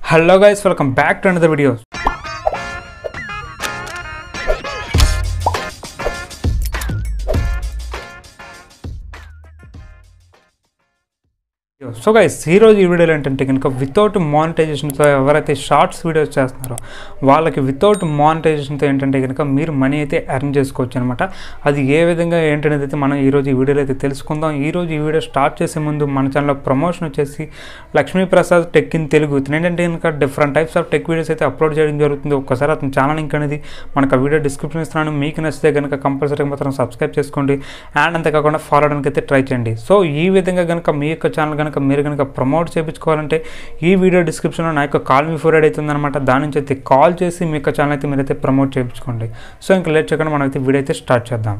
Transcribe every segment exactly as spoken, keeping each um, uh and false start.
Hello guys, welcome back to another video. So guys ఈరోజు ఈ వీడియోలో ఏంటంటే కనుక వితౌట్ మానిటైజేషన్తో ఎవరైతే షార్ట్స్ వీడియోస్ చేస్తున్నారో వాళ్ళకి వితౌట్ మానిటైజేషన్తో ఏంటంటే కనుక మీరు మనీ అయితే ఎర్న్ చేసుకోవచ్చు అనమాట. అది ఏ విధంగా ఏంటనేది అయితే మనం ఈరోజు ఈ వీడియోలో అయితే తెలుసుకుందాం. ఈరోజు ఈ వీడియో స్టార్ట్ చేసే ముందు మన ఛానల్లో ప్రమోషన్ వచ్చేసి లక్ష్మీప్రసాద్ టెక్ ఇన్ తెలుగు. ఇతను ఏంటంటే కనుక different types of tech videos అయితే అప్లోడ్ చేయడం జరుగుతుంది. ఒక్కసారి అతని ఛానల్ లింక్ అనేది మనకు ఆ వీడియో డిస్క్రిప్షన్ ఇస్తున్నాను. మీకు నచ్చితే కనుక కంపల్సరీగా మాత్రం సబ్స్క్రైబ్ చేసుకోండి అండ్ అంతేకాకుండా ఫాలో అవడానికి అయితే ట్రై చేయండి. సో ఈ విధంగా కనుక మీ యొక్క ఛానల్ కనుక మీరు కనుక ప్రమోట్ చేయించుకోవాలంటే ఈ వీడియో డిస్క్రిప్షన్లో నా యొక్క కాల్ మీ ఫోర్ అయితే ఉందన్నమాట. దాని నుంచి అయితే కాల్ చేసి మీ యొక్క ఛానల్ అయితే మీరైతే ప్రమోట్ చేయించుకోండి. సో ఇంకా లేట్ చేయకుండా మనం అయితే వీడియో అయితే స్టార్ట్ చేద్దాం.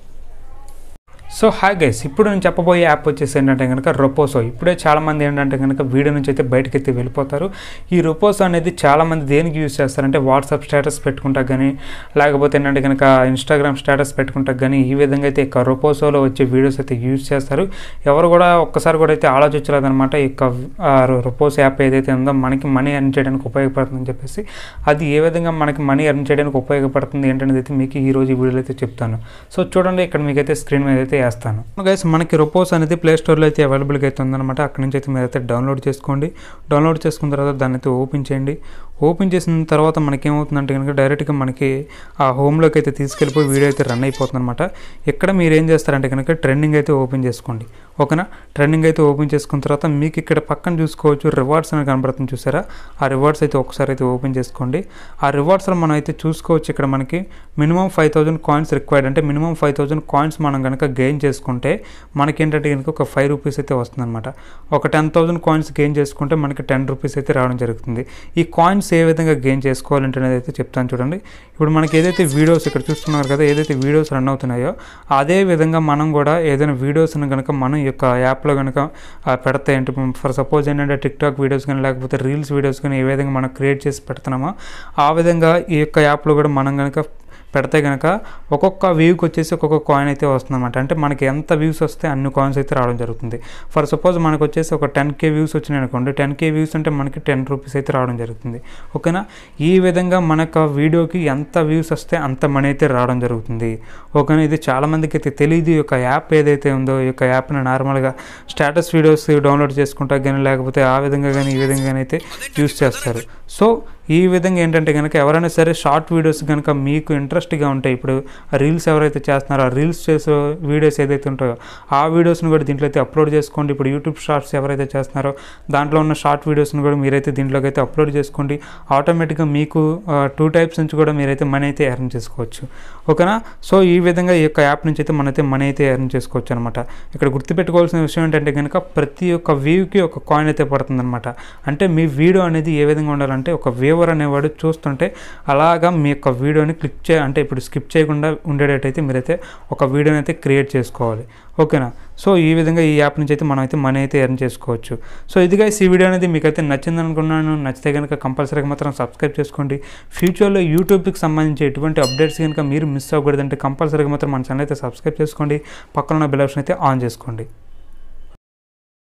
సో హాయ్ గైస్, ఇప్పుడు నేను చెప్పబోయే యాప్ వచ్చేసి ఏంటంటే కనుక రొపోసో. ఇప్పుడే చాలామంది ఏంటంటే కనుక వీడియో నుంచి అయితే బయటకు అయితే వెళ్ళిపోతారు. ఈ రొపోసో అనేది చాలామంది దేనికి యూజ్ చేస్తారంటే వాట్సాప్ స్టేటస్ పెట్టుకుంటా కానీ లేకపోతే ఏంటంటే కనుక ఇన్స్టాగ్రామ్ స్టేటస్ పెట్టుకుంటా కానీ ఈ విధంగా అయితే ఇక రొపోసోలో వచ్చే వీడియోస్ అయితే యూజ్ చేస్తారు. ఎవరు కూడా ఒక్కసారి కూడా అయితే ఆలోచించలేదన్నమాట. ఇక రొపోసో యాప్ ఏదైతే ఉందో మనకి మనీ ఎర్న్ చేయడానికి ఉపయోగపడుతుందని చెప్పేసి అది ఏ విధంగా మనకి మనీ ఎర్న్ చేయడానికి ఉపయోగపడుతుంది ఏంటనేది అయితే మీకు ఈ రోజు ఈ వీడియోలో అయితే చెప్తాను. సో చూడండి, ఇక్కడ మీకైతే స్క్రీన్ మీద అయితే వేస్తాను. గైస్, మనకి రొపోసో అనేది ప్లే స్టోర్లో అయితే అవైలబుల్గా అయితే ఉందన్నమాట. అక్కడి నుంచి అయితే మీరైతే డౌన్లోడ్ చేసుకోండి. డౌన్లోడ్ చేసుకున్న తర్వాత దాన్ని అయితే ఓపెన్ చేయండి. ఓపెన్ చేసిన తర్వాత మనకి ఏమవుతుందంటే కనుక డైరెక్ట్గా మనకి ఆ హోమ్లోకి అయితే తీసుకెళ్ళిపోయి వీడియో అయితే రన్ అయిపోతుంది అనమాట. ఇక్కడ మీరు ఏం చేస్తారంటే కనుక ట్రెండింగ్ అయితే ఓపెన్ చేసుకోండి. ఓకేనా, ట్రెండింగ్ అయితే ఓపెన్ చేసుకున్న తర్వాత మీకు ఇక్కడ పక్కన చూసుకోవచ్చు రివార్డ్స్ అని కనబడుతుంది, చూసారా? ఆ రివార్డ్స్ అయితే ఒకసారి అయితే ఓపెన్ చేసుకోండి. ఆ రివార్డ్స్లో మనం అయితే చూసుకోవచ్చు ఇక్కడ మనకి minimum five thousand coins required. అంటే మినిమం ఫైవ్ థౌజండ్ కాయిన్స్ మనం కనుక గెయిన్ చేసుకుంటే మనకి ఏంటంటే కనుక ఒక ఫైవ్ రూపీస్ అయితే వస్తుంది అనమాట. ఒక టెన్ థౌజండ్ కాయిన్స్ గెయిన్ చేసుకుంటే మనకి టెన్ రూపీస్ అయితే రావడం జరుగుతుంది. ఈ కాయిన్స్ ఏ విధంగా గెయిన్ చేసుకోవాలంటే అనేది అయితే చెప్తాను చూడండి. ఇప్పుడు మనకి ఏదైతే వీడియోస్ ఇక్కడ చూస్తున్నారు కదా, ఏదైతే వీడియోస్ రన్ అవుతున్నాయో అదే విధంగా మనం కూడా ఏదైనా వీడియోస్ని కనుక మనం ఈ యొక్క యాప్లో కనుక పెడతాయి. అంటే ఫర్ సపోజ్ ఏంటంటే టిక్టాక్ వీడియోస్ కానీ లేకపోతే రీల్స్ వీడియోస్ కానీ ఏ విధంగా మనం క్రియేట్ చేసి పెడుతున్నామో ఆ విధంగా ఈ యొక్క యాప్లో కూడా మనం కనుక పెడితే కనుక ఒక్కొక్క వ్యూకి వచ్చేసి ఒక్కొక్క కాయిన్ అయితే వస్తుందన్నమాట. అంటే మనకి ఎంత వ్యూస్ వస్తే అన్ని కాయిన్స్ అయితే రావడం జరుగుతుంది. ఫర్ సపోజ్ మనకు వచ్చేసి ఒక టెన్ కే వ్యూస్ వచ్చినాయి అనుకోండి, టెన్ కే వ్యూస్ అంటే మనకి టెన్ రూపీస్ అయితే రావడం జరుగుతుంది. ఓకేనా, ఈ విధంగా మనకు వీడియోకి ఎంత వ్యూస్ వస్తే అంత మనీ అయితే రావడం జరుగుతుంది. ఓకేనా, ఇది చాలామందికి అయితే తెలియదు. ఈ యొక్క యాప్ ఏదైతే ఉందో ఈ యొక్క యాప్ని నార్మల్గా స్టేటస్ వీడియోస్ డౌన్లోడ్ చేసుకుంటా కానీ లేకపోతే ఆ విధంగా కానీ ఈ విధంగా అయితే యూస్ చేస్తారు. సో ఈ విధంగా ఏంటంటే కనుక ఎవరైనా సరే షార్ట్ వీడియోస్ కనుక మీకు ఇంట్రెస్ట్గా ఉంటాయి, ఇప్పుడు రీల్స్ ఎవరైతే చేస్తున్నారో ఆ రీల్స్ చేసే వీడియోస్ ఏదైతే ఉంటాయో ఆ వీడియోస్ని కూడా దీంట్లో అయితే అప్లోడ్ చేసుకోండి. ఇప్పుడు యూట్యూబ్ షార్ట్స్ ఎవరైతే చేస్తున్నారో దాంట్లో ఉన్న షార్ట్ వీడియోస్ని కూడా మీరైతే దీంట్లోకి అయితే అప్లోడ్ చేసుకోండి. ఆటోమేటిక్గా మీకు టూ టైప్స్ నుంచి కూడా మీరైతే మనీ అయితే ఎర్న్ చేసుకోవచ్చు. ఓకేనా, సో ఈ విధంగా ఈ యొక్క యాప్ నుంచి అయితే మనైతే మనీ అయితే ఎర్న్ చేసుకోవచ్చు అనమాట. ఇక్కడ గుర్తుపెట్టుకోవాల్సిన విషయం ఏంటంటే కనుక ప్రతి ఒక్క వ్యూకి ఒక కాయిన్ అయితే పడుతుంది అనమాట. అంటే మీ వీడియో అనేది ఏ విధంగా ఉండాలంటే ఒక వ్యూవర్ అనేవాడు చూస్తుంటే అలాగా మీ యొక్క వీడియోని క్లిక్ చే అంటే ఇప్పుడు స్కిప్ చేయకుండా ఉండేటట్టయితే మీరైతే ఒక వీడియోని అయితే క్రియేట్ చేసుకోవాలి. ఓకేనా, సో ఈ విధంగా ఈ యాప్ నుంచి అయితే మనం అయితే మనీ అయితే ఎర్న్ చేసుకోవచ్చు. సో ఇదిగా ఈ వీడియో అనేది మీకైతే నచ్చింది అనుకున్నాను. నచ్చితే కనుక కంపల్సరీగా మాత్రం సబ్స్క్రైబ్ చేసుకోండి. ఫ్యూచర్లో యూట్యూబ్కి సంబంధించి ఎటువంటి అప్డేట్స్ కనుక మీరు మిస్ అవ్వకూడదంటే కంపల్సరీగా మాత్రం మన ఛానల్ అయితే సబ్స్క్రైబ్ చేసుకోండి. పక్కన ఉన్న బెల్ ఆప్షన్ అయితే ఆన్ చేసుకోండి.